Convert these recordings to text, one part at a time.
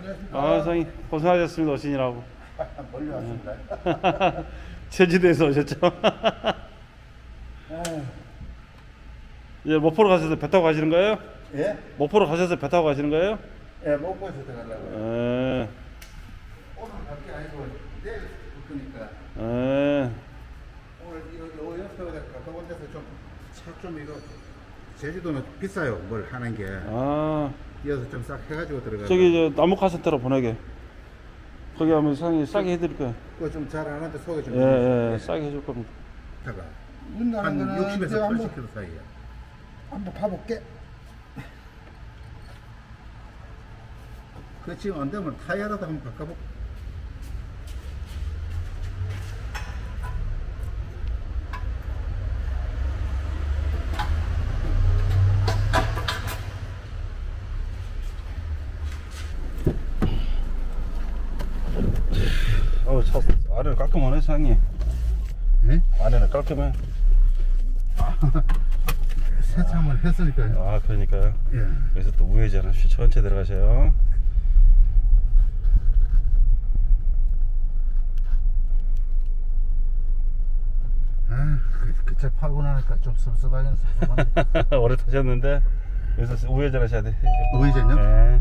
아, 사장님 고생하셨습니다. 오시느라고. 멀리 왔습니다. 제주도에서 오셨죠? 이제 목포로 가셔서 배 타고 가시는 거예요? 예? 목포로 가셔서 배 타고 가시는 거예요? 예, 목포에서 들어가려고요. 예. 오늘 갈 게 아니고 내일 올 거니까. 예. 오늘 이거 옆에 가까운 데서 좀 차 좀 이거 제주도는 비싸요. 뭘 하는 게. 아, 이어서 좀 싹 해가지고 들어가. 저기 저 나무 카센터로 보내게. 거기 하면 사장님 싸게 해드릴 거예요. 그거 좀 잘 아는데 소개 좀. 예, 싸게 해줄 겁니다. 다가 문나는 한 거는 60에서 제가 80km 사이에. 한번 봐볼게. 그 지금 안 되면 타이어라도 한번 바꿔볼까? 차 안에는 깔끔하네 사장님. 예? 안에는 깔끔해. 세참을 했으니까요. 아, 그러니까요. 예. 그래서 또 우회전 하십시오. 천천히 들어가세요. 아, 그 차 파고 나니까 좀 섭섭하긴 섭섭한데. 오래 타셨는데 그래서 우회전 하셔야 돼. 우회전요? 네.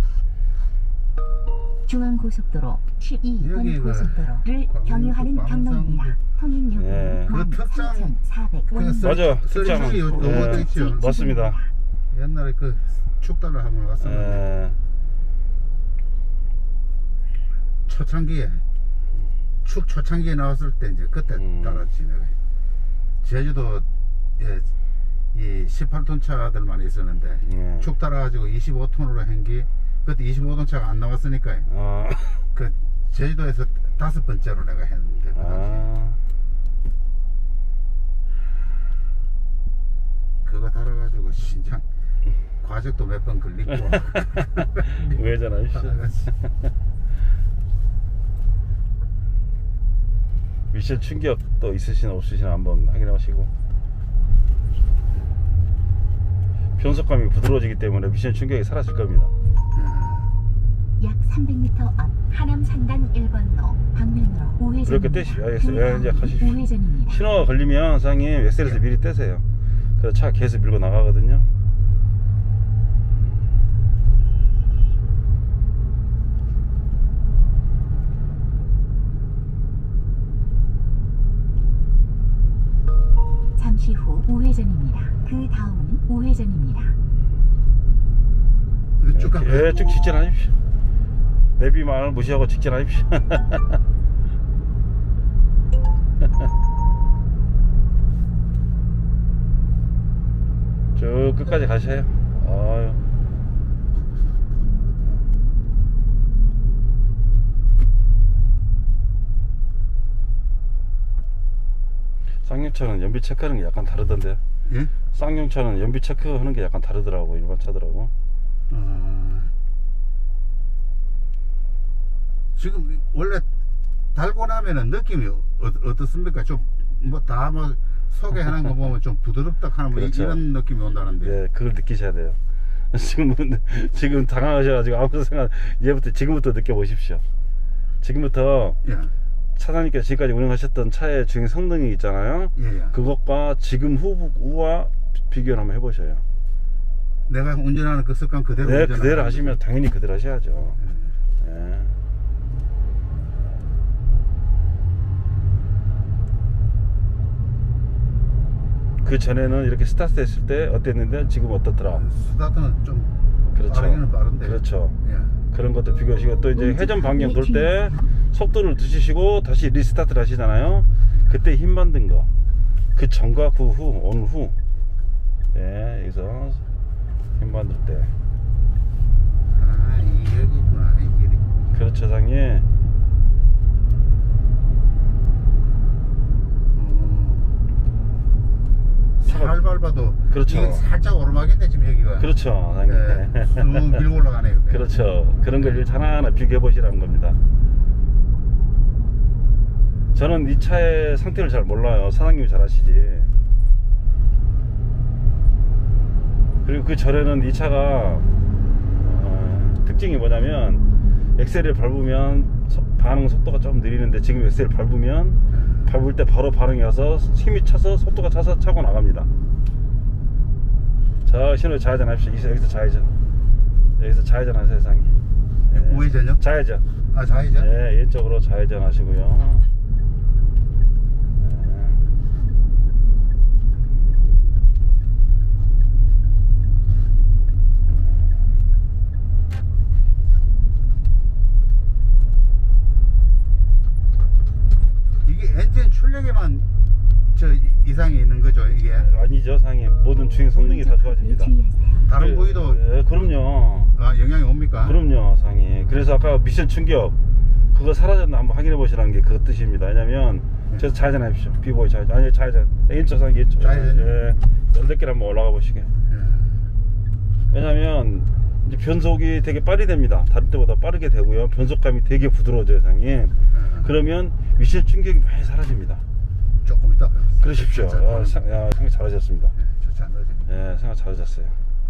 중앙고속도로 12번 여기가 고속도로를 경유하는 경로입니다. 통행료는 예. 그 특장 14,400원. 맞아, 특장은. 썰이 요것도 예. 있죠. 맞습니다. 옛날에 그 축달을 한번 갔었는데 예. 초창기에 축 초창기에 나왔을 때 이제 그때 따랐지 내가. 제주도 이 18톤 차들만 있었는데 축 따라가지고 25톤으로 한게 그때 25톤 차가 안 나왔으니까 그 제주도에서 5번째로 내가 했는데 그 당시 그거 달아가지고 신장 과적도 몇 번 걸리고 우회전 하십시오. 미션 충격 또 있으시나 없으시나 한번 확인해 보시고. 변속감이 부드러워지기 때문에 미션 충격이 사라질 겁니다. 약 300m 앞 하남 상단 1번로 방면으로 우회전입니다. 이렇게 떼시죠. 알겠어요. 이제 가십시오. 우회전입니다. 신호가 걸리면 사장님 엑셀에서 미리 떼세요. 그래서 차 계속 밀고 나가거든요. 잠시 후 우회전입니다. 그 다음은 우회전입니다. 쭉 가면 쭉 직진하십시오. 내비만을 무시하고 직진하십시오. 쭉 끝까지 가셔요. 아유. 쌍용차는 연비 체크하는 게 약간 다르던데요. 예? 쌍용차는 연비 체크하는 게 약간 다르더라고, 일반 차들하고. 지금 원래 달고 나면은 느낌이 어떻습니까? 좀 뭐 다 뭐 소개하는 거 보면 좀 부드럽다 하는 뭐 그렇죠. 이런 느낌이 온다는데. 네, 그걸 느끼셔야 돼요. 지금 당황하셔가지고 아무 생각, 지금부터 느껴보십시오. 지금부터 예. 차장님께서 지금까지 운행하셨던 차의 주행 성능이 있잖아요. 예, 예. 그것과 지금 후와 비교를 한번 해보셔요. 내가 운전하는 그 습관 그대로 네, 운전하는 그대로 거죠. 하시면 당연히 그대로 하셔야죠. 네. 그 전에는 이렇게 스타트 했을 때 어땠는데 지금 어떻더라? 스타트는 좀 그렇죠. 빠르기는 빠른데. 그렇죠. 예. 그런 것도 비교하시고, 또 이제 회전 반경 돌 때 속도를 늦추시고 다시 리스타트를 하시잖아요. 그때 힘 받는 거, 그 전과 그 후, 오늘 후, 네, 여기서 힘 받을 때. 아, 이 여기구나. 이 길이. 그렇죠, 장님. 살 밟아도 그렇죠. 이게 살짝 오르막인데 지금 여기가. 그렇죠, 장님. 네, 쑥 밀고 올라가네요. 그렇죠. 그런 걸 하나하나 비교해 보시라는 겁니다. 저는 이 차의 상태를 잘 몰라요. 사장님이 잘 아시지. 그리고 그 전에는 이 차가 특징이 뭐냐면 엑셀을 밟으면 반응 속도가 좀 느리는데 지금 엑셀을 밟으면 밟을 때 바로 반응이 와서 힘이 차서 속도가 차서 차고 나갑니다. 저 신호 좌회전 합시다. 여기서 좌회전. 여기서 좌회전 하세요, 상이. 네. 우회전요? 좌회전. 아, 좌회전? 네, 왼쪽으로 좌회전 하시고요. 이게 엔진 출력에만 저 이상이 있는 거죠, 이게? 아니죠, 상이. 모든 주행 성능이 다 좋아집니다. 다른 부위도 그럼요. 영향이 옵니까? 그럼요, 상이. 그래서 아까 미션 충격 그거 사라졌나 한번 확인해 보시라는 게 그 뜻입니다. 왜냐면 저 좌회전 하십시오. 비보이 좌회전. 아니 좌회전. 왼쪽 상이 왼쪽. 좌회전. 예. 연대길 한번 올라가 보시게. 왜냐면 이제 변속이 되게 빨리 됩니다. 다른 때보다 빠르게 되고요. 변속감이 되게 부드러워져요, 상이. 그러면 미션 충격이 많이 사라집니다. 조금 이따 그러십시오. 생각 잘하셨습니다. 좋지 않나요? 예, 생각 잘하셨어요.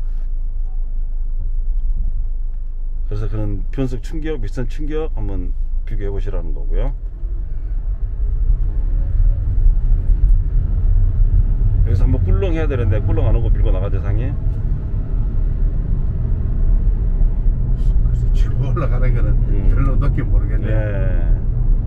그래서 그런 변속 충격, 미션 충격 한번 비교해 보시라는 거고요. 여기서 한번 꿀렁 해야 되는데 꿀렁 안 오고 밀고 나가죠, 상이. 그래서 치고 올라가는 거는 별로 느낌 모르겠네요. 예.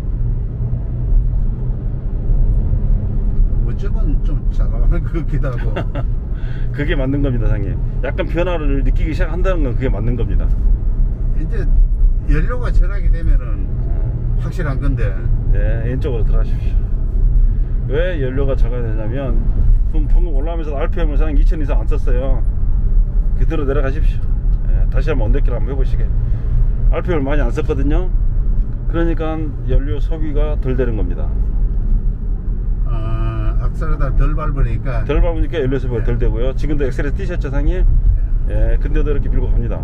어쩌면 좀 잘 나가는 것 같기도 하고. 그게 맞는 겁니다, 상님. 약간 변화를 느끼기 시작한다는 건 그게 맞는 겁니다. 이제 연료가 절하게 되면은 확실한 건데. 네, 왼쪽으로 들어가십시오. 왜 연료가 적어야 되냐면 방금 올라가면서 RPM을 상당 2000 이상 안 썼어요. 그대로 내려가십시오. 네, 다시 한번 언더길 한번 해보시게. RPM을 많이 안 썼거든요. 그러니까 연료 소비가 덜 되는 겁니다. 악셀에다 덜 밟으니까 연료 소비가 덜 되고요. 지금도 엑셀에 뛰셨죠, 상이? 예, 근데도 이렇게 밀고 갑니다.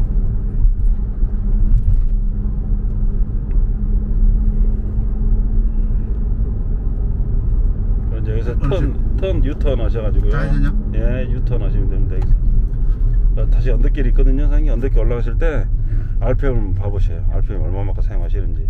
이제 여기서 턴 유턴 하셔가지고요. 좌회전요? 예, 유턴 하시면 됩니다. 여기서 다시 언덕길이 있거든요, 상이. 언덕길 올라가실 때 RPM 봐보세요. RPM 얼마만큼 사용하시는지.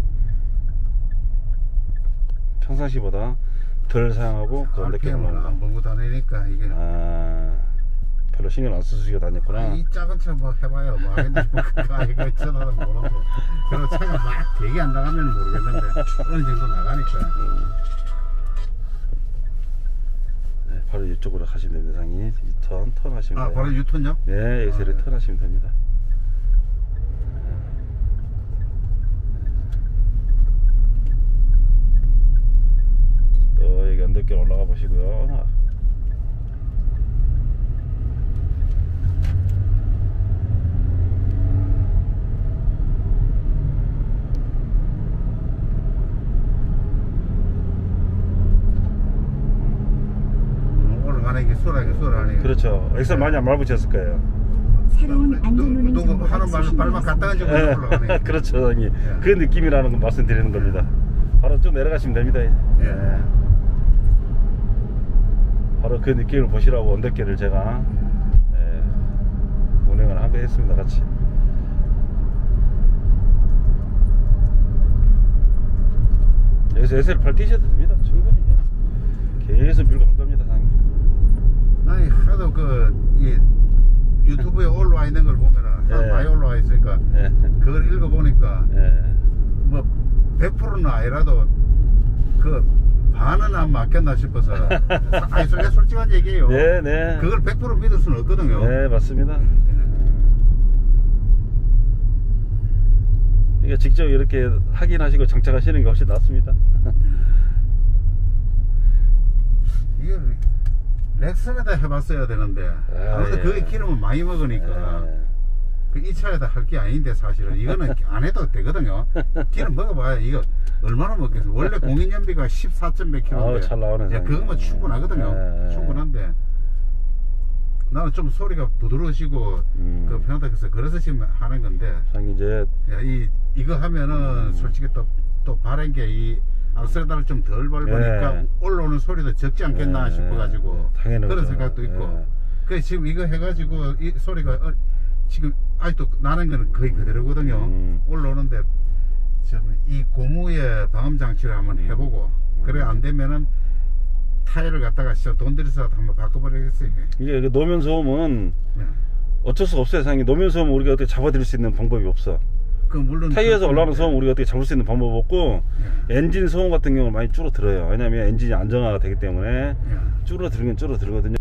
평상시보다 덜 사용하고 그 언덕길 RPM을 안 보고 다니니까 이게 별로 신경 안 쓰시고 다녔구나. 이 작은 차 뭐 해봐요. 뭐 하겠는데 이거 있잖아 모르고. 그리고 차가 막 되게 안 나가면 모르겠는데 어느 정도 나가니까. 네, 바로 이쪽으로 가시면 됩니다, 상이. 턴 하시면 돼요. 바로 유턴요? 네, 여기서 이렇게 턴 하시면 됩니다. 또 여기 언덕길 올라가 보시고요. 올라가는 게 수월하네. 그렇죠. 엑셀 많이 안 밟으셨을 거예요. 새로운 안전운행 누구 하는 발만 갖다 가지고 올라가네. 그렇죠, 형님. 그 느낌이라는 거 말씀드리는 겁니다. 바로 쭉 내려가시면 됩니다. 예. 바로 그 느낌을 보시라고 언덕길을 제가 운행을 하게 했습니다, 같이. 여기서 SL8 뛰셔도 됩니다, 충분히. 계속 밀고 갈 겁니다, 상님. 아니 하도 이 유튜브에 올라와 있는 걸 보면은 많이 올라와 있으니까 그걸 읽어보니까 뭐 100%는 아니라도 그 반은 안 맞겠나 싶어서 아니 솔직한 얘기예요. 네. 그걸 100% 믿을 수는 없거든요. 네, 맞습니다. 그러니까 직접 이렇게 확인하시고 장착하시는 게 훨씬 낫습니다. 이게 렉슨에다 해봤어야 되는데 아무래도 그게 기름을 많이 먹으니까 이 차에다 할 게 아닌데 사실은 이거는 안 해도 되거든요. 기름 먹어봐야 이거 얼마나 먹겠어요. 원래 공인연비가 14점 몇 킬로인데 잘 나오네. 그거면 충분하거든요. 충분한데 나는 좀 소리가 부드러우시고 그 편하다 그래서 지금 하는 건데 이제 이거 하면은 솔직히 또 바른 게 이 악셀에다를 좀 덜 밟으니까 올라오는 소리도 적지 않겠나 싶어가지고 그런 생각도 있고 그 지금 이거 해가지고 이 소리가 지금 아직도 나는 거는 거의 그대로거든요. 올라오는데 이 고무의 방음 장치를 한번 해보고 그래 안 되면은 타이어를 갖다가 돈 들여서 한번 바꿔버리겠어요. 이게 그 노면 소음은 네. 어쩔 수가 없어요. 사장님. 노면 소음 우리가 어떻게 잡아드릴 수 있는 방법이 없어. 그 물론 타이어에서 올라오는 소음 우리가 어떻게 잡을 수 있는 방법 없고 엔진 소음 같은 경우는 많이 줄어들어요. 왜냐면 엔진이 안정화가 되기 때문에 줄어들긴 줄어들거든요.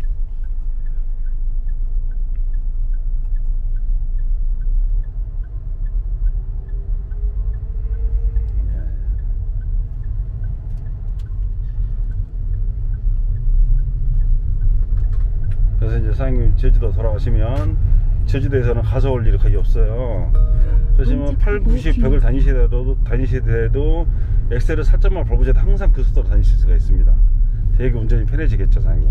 그래서 이제 사장님 제주도 돌아가시면 제주도에서는 가져올 일이 거의 없어요. 그렇지만 8, 90, 100을 다니시더라도 엑셀을 살짝만 밟으셔도 항상 그 속도로 다니실 수가 있습니다. 되게 운전이 편해지겠죠, 사장님.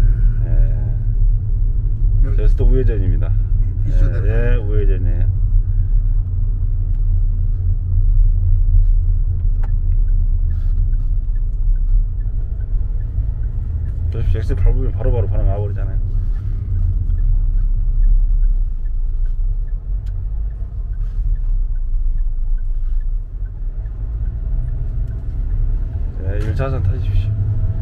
그래서 또 우회전입니다. 예, 우회전이에요. 엑셀 밟으면 바로바로 반응 나와버리잖아요. 네, 1차선 타십시오.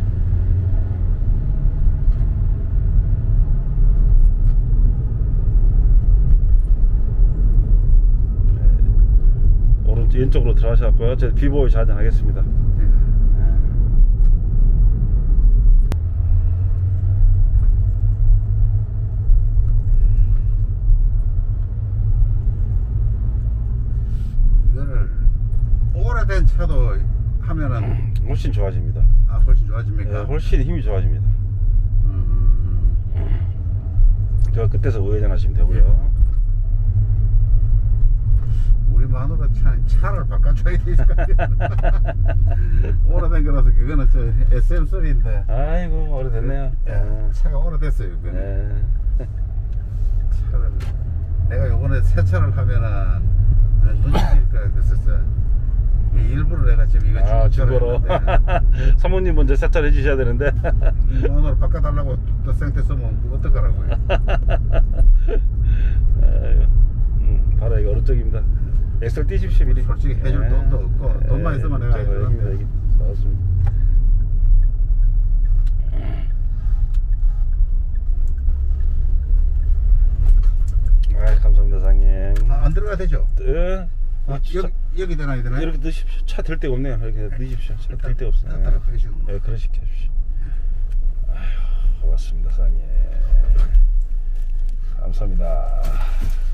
네, 오른쪽 왼쪽으로 들어가셨고요. 제가 비보이 좌전하겠습니다. 오래된 차도 하면은 훨씬 좋아집니다. 아, 훨씬 좋아집니까? 네, 훨씬 힘이 좋아집니다. 제가 그때서 우회전 하시면 되고요. 우리 마누라 차를 바꿔줘야 되니까. 오래된 거라서 그거는 저 SM3인데. 아이고 오래됐네요. 차가 오래됐어요. 그거는. 네. 차를 내가 요번에 새 차를 하면은 눈치니까 그랬었어. 일부러 내가 지금 이거 중고로 사모님 먼저 세차를 해주셔야 되는데 오늘 바꿔달라고 또 생태 쓰면 어떡하라고요. 바로 이거 오른쪽입니다. 엑셀 띄십시오 미리. 솔직히 해줄 돈도 없고 돈만 있으면 내가 해주는데. 맞습니다. 감사합니다 사장님. 안 들어가야 되죠? 네. 여기 되나야 되나요? 이렇게 넣으십시오. 차 들 데가 없네요. 이렇게 넣으십시오. 차 들 데가 없어요. 네, 그러시게 해주십시오. 아휴, 고맙습니다 사장님. 감사합니다.